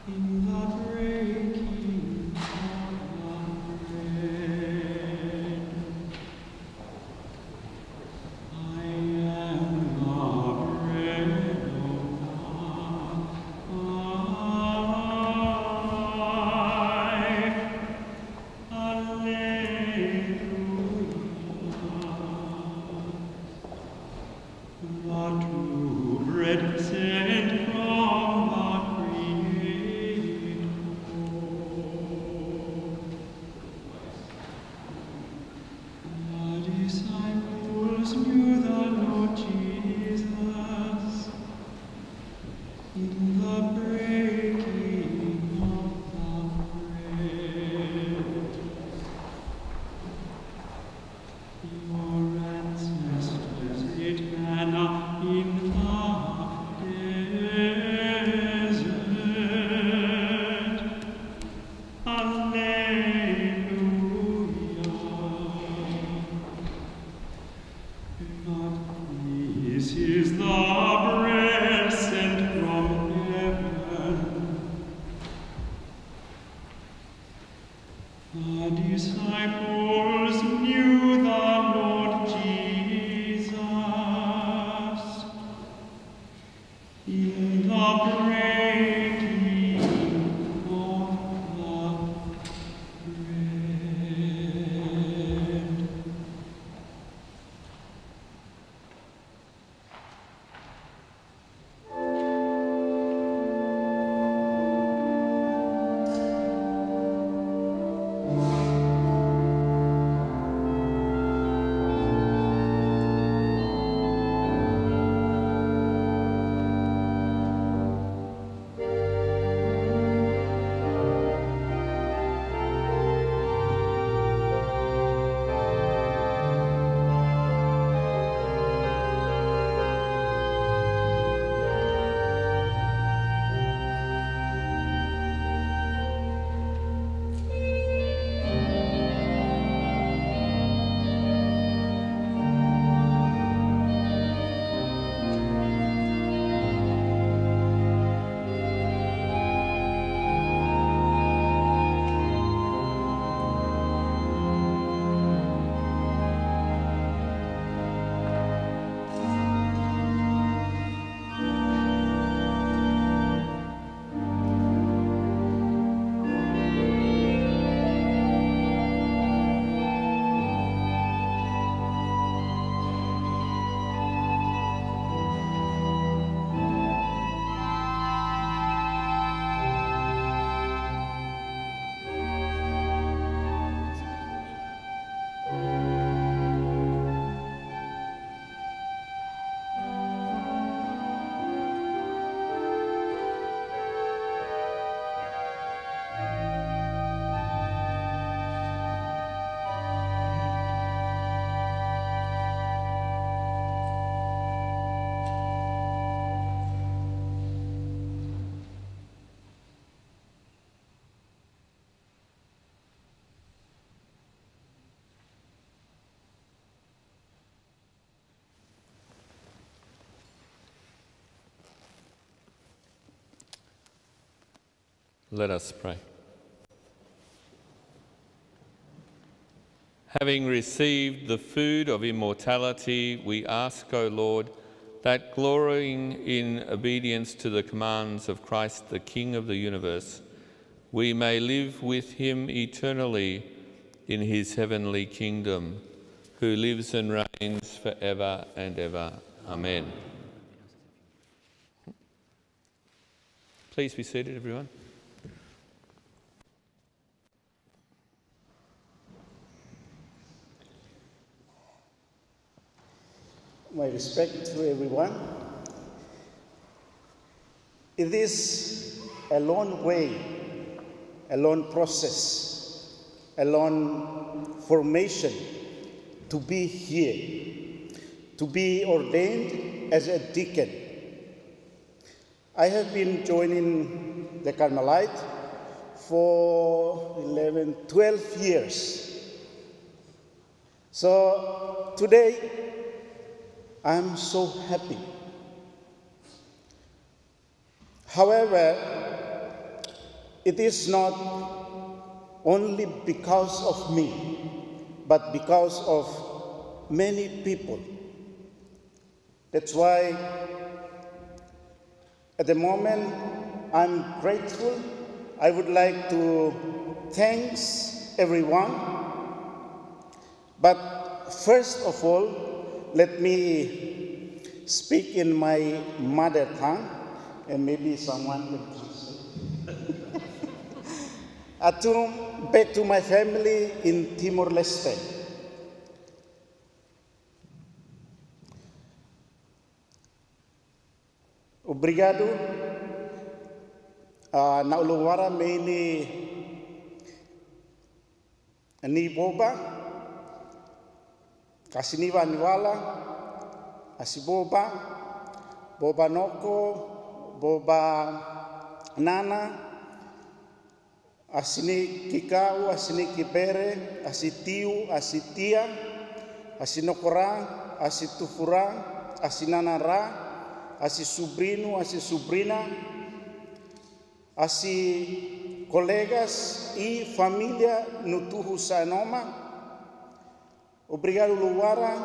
Let us pray. Having received the food of immortality, we ask, O Lord, that glorying in obedience to the commands of Christ, the King of the universe, we may live with him eternally in his heavenly kingdom, who lives and reigns forever and ever. Amen. Please be seated, everyone. My respect to everyone. It is a long way, a long process, a long formation to be here, to be ordained as a deacon. I have been joining the Carmelite for eleven, twelve years. So today, I'm so happy. However, it is not only because of me, but because of many people. That's why at the moment I'm grateful. I would like to thank everyone. But first of all, let me speak in my mother tongue, and maybe someone can translate. Atum, back to my family in Timor-Leste. Obrigado uh, na uluwara may ni ni boba kasiniwa niwala asiboba boba noko boba nana asini kikau asini kibere asitiu asitia asinokora asitufura asinanara asi sobrino, asi sobrina, asi colegas e família no Tuhu Sanoma. Obrigado, Luara,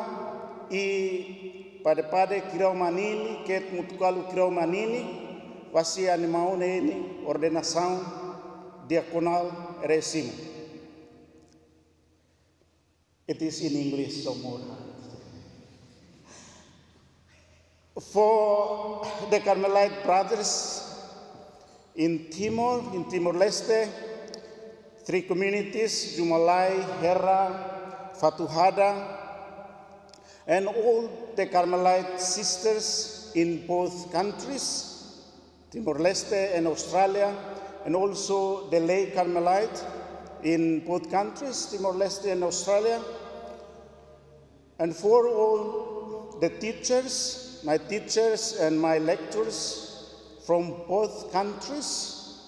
e pada pada kirau manini, ket mutukalu kirau manini, wasi animaone ini, ordenação diaconal resimo. It is in English, so more. For the Carmelite brothers in Timor, in Timor-Leste, three communities, Jumalai, Hera, Fatuhada, and all the Carmelite sisters in both countries, Timor-Leste and Australia, and also the lay Carmelite in both countries, Timor-Leste and Australia, and for all the teachers, my teachers and my lecturers from both countries,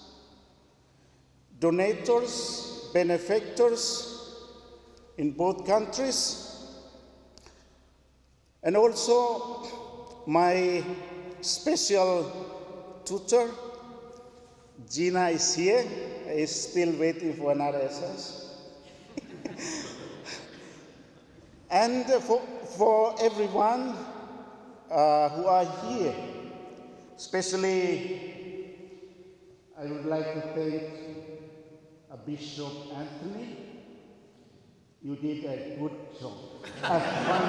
donators, benefactors in both countries, and also my special tutor, Gina is here, is still waiting for another S S. And for, for everyone Uh, who are here, especially I would like to thank uh, Bishop Anthony. You did a good job. A, fun,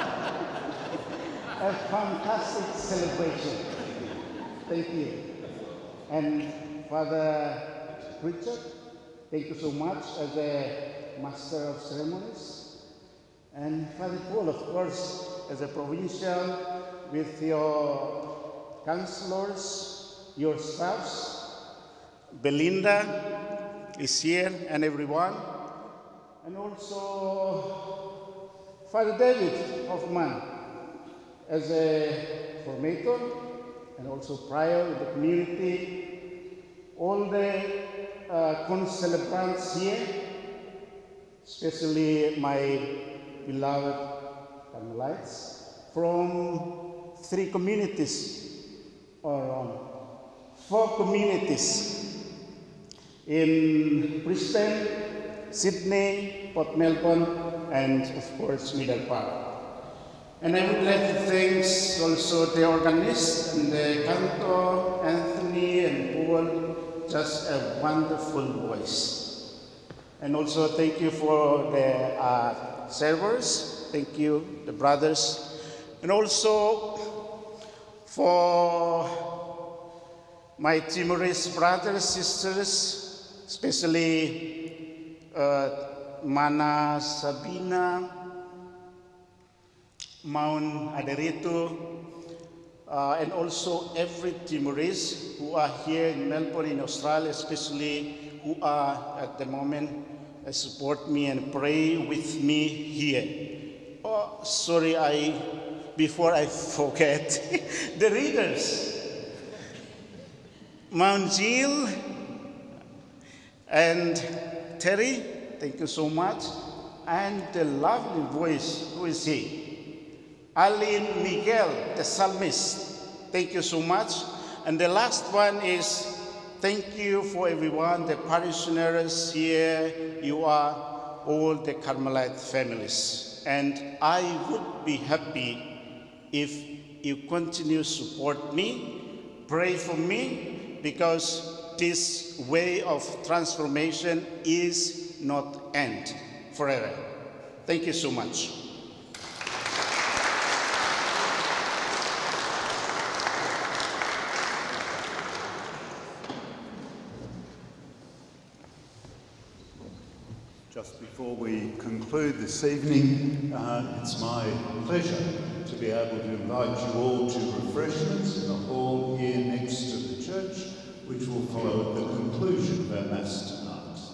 a fantastic celebration. Thank you. And Father Richard, thank you so much as a Master of Ceremonies. And Father Paul, of course, as a provincial, with your counselors, your spouse, Belinda is here, and everyone, and also Father David Hoffman as a formator and also prior in the community, all the uh, concelebrants here, especially my beloved Carmelites from three communities, or um, four communities in Brisbane, Sydney, Port Melbourne, and of course Middle Park. And I would like to thank also the organist and the cantor, Anthony and Paul, just a wonderful voice. And also thank you for the uh, servers, thank you, the brothers, and also for my Timorese brothers, sisters, especially uh, Mana Sabina, Mount Aderito, uh, and also every Timorese who are here in Melbourne, in Australia, especially who are at the moment uh, support me and pray with me here. Oh, sorry, I, before I forget, the readers. Mount Jill and Terry, thank you so much. And the lovely voice, who is he? Aline Miguel, the psalmist, thank you so much. And the last one is Thank you for everyone, the parishioners here. You are all the Carmelite families. And I would be happy if you continue to support me, pray for me, because this way of transformation is not end forever. Thank you so much. Just before we conclude this evening, uh, it's my pleasure to be able to invite you all to refreshments in the hall here next to the church, which will follow at the conclusion of our Mass tonight.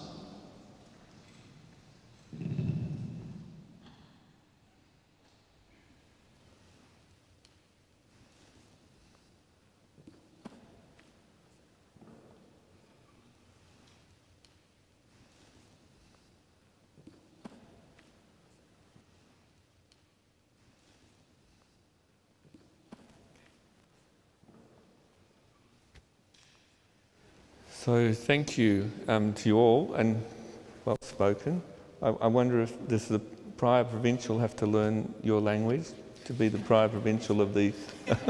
So thank you um, to you all, and well spoken. I, I wonder if does the prior provincial have to learn your language to be the prior provincial of the...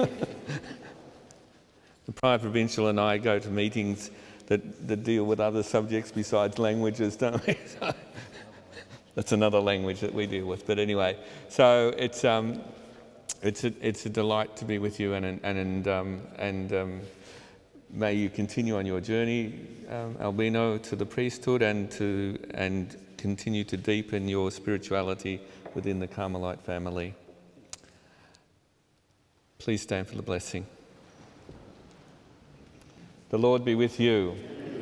The prior provincial and I go to meetings that, that deal with other subjects besides languages, don't we? So that's another language that we deal with. But anyway, so it's um, it's a it's a delight to be with you, and and and um, and. Um, May you continue on your journey, um, Albino, to the priesthood, and to and continue to deepen your spirituality within the Carmelite family. Please stand for the blessing. The Lord be with you.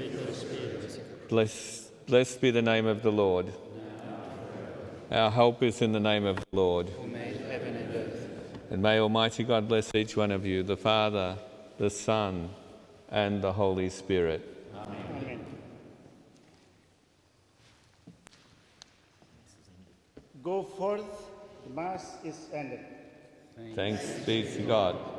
Bless, blessed be the name of the Lord. Our help is in the name of the Lord. Who made heaven and earth. And may Almighty God bless each one of you, the Father, the Son, and the Holy Spirit. Amen. Amen. Go forth, the Mass is ended. Thanks be to God.